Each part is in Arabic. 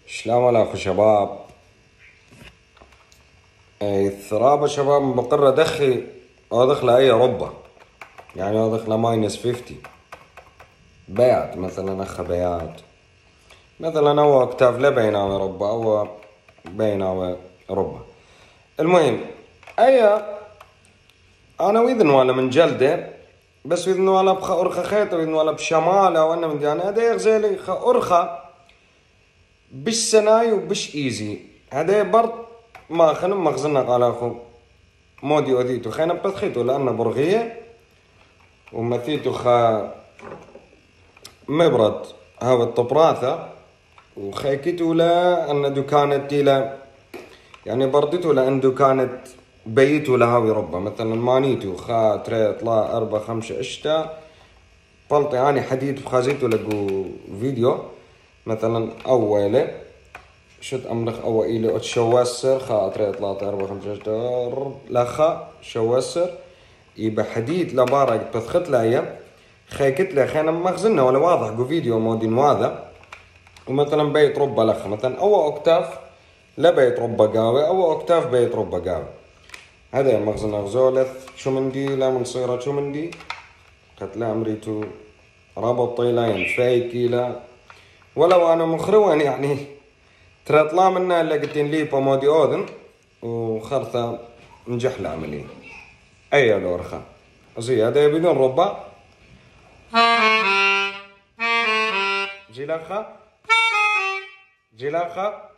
شلام الاخو شباب. الثرابة شباب بقرة دخي ادخل اي ربة، يعني ادخل ماينس 50 بيات مثلا اخ بيات مثلا او اكتاف لا بيناوي ربة او بيناوي ربة. المهم اي انا ويذن ولا من جلده، بس ويذن ولا بخا ارخى خيط ويذن ولا بشمالة وانا من يعني هذا يغزيلي ارخى بش سناي وبش ايزي هذا برض ما خنم مخزنك على اخو مودي اذيتو خينا بتخيتو لانه برغية ومثيتو خا مبرد هذا الطبراثة وخيكتو لا ان دكانت لا يعني بردتو لان دكانت بيتو لهاوي ربا مثلا مانيتو خا تري طلا 4 5 اشتا بلطي اني حديد بخازيتو لقو فيديو مثلا اوله شد امرخ او الي اتشوسر خا تري طلا 4 5 اشتا لخا شوسر يبقى حديد لبارك بثخت لايا خيكت لي خينا مخزنه ولا واضح جو فيديو مودين واذا ومثلا بيت ربا لخ مثلا او اكتاف لا بيت ربا قاوي او اكتاف بيت ربا قاوي هذا مخزن غزولث شو مندي لا من صيرة شو مندي قتلا امريتو رابط طيلين فايكي لا ولو انا مخروان يعني ترى طلع منا لقيتين لي بمودي اودن وخرثة نجح العملية اي الورخة زي هذا بدون ربا جيلاخا جيلاخا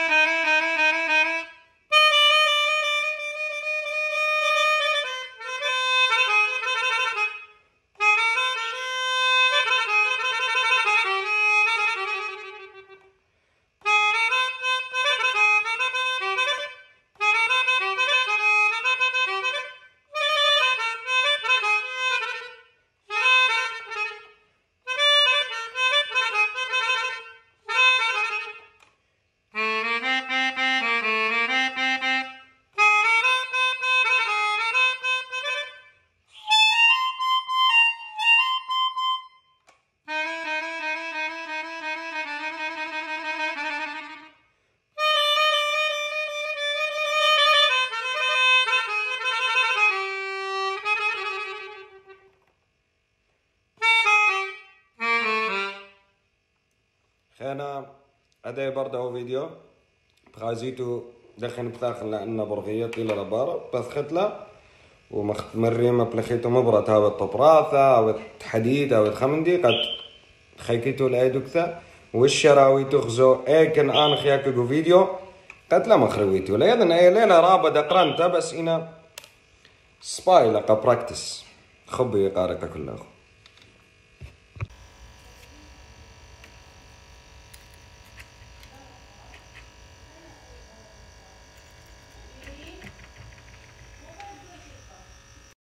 خينا هذا برضه فيديو بخازيتو دخن بثاخن لأنه برغية طيلة لبارة بثخت له ومريمة بلخيتو مبرة هاو الطبراثة أو الحديد أو الخمندي قد خيكيتو الأيدوكثا والشراوي تخزو ايكن آن خياكو فيديو قد لا مخرويتو لا يدن اي ليلة رابا دقرانتا بس إنا سباي لقا براكتس خبي قارك كله.